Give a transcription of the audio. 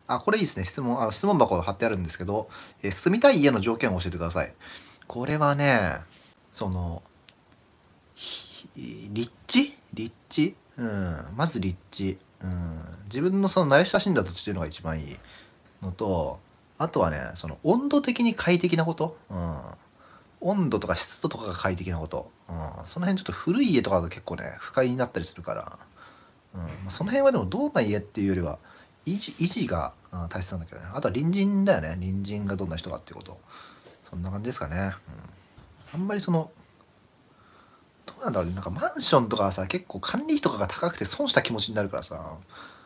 あ、これいいですね。質問箱貼ってあるんですけど、住みたい家の条件を教えてください。これはね、その、立地うん。まず立地。うん。自分のその慣れ親しんだ土地っていうのが一番いいのと、あとはね、その温度的に快適なこと。うん。温度とか湿度とかが快適なこと。うん。その辺ちょっと古い家とかだと結構ね、不快になったりするから、うん。まあ、その辺はでもどんな家っていうよりは、維持が大切なんだけどね。あとは隣人だよね。隣人がどんな人かっていうこと。そんな感じですかね。うん。あんまりその、どうなんだろうね。なんかマンションとかはさ、結構管理費とかが高くて損した気持ちになるからさ、